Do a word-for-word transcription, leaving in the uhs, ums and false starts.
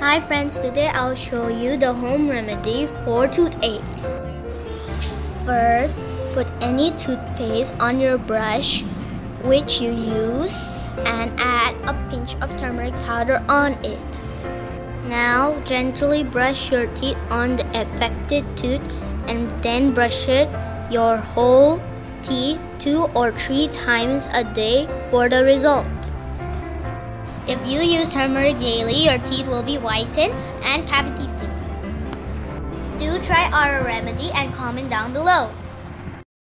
Hi friends, today I'll show you the home remedy for toothaches. First, put any toothpaste on your brush which you use and add a pinch of turmeric powder on it. Now, gently brush your teeth on the affected tooth and then brush it your whole teeth two or three times a day for the result. If you use turmeric daily, your teeth will be whitened and cavity-free. Do try our remedy and comment down below.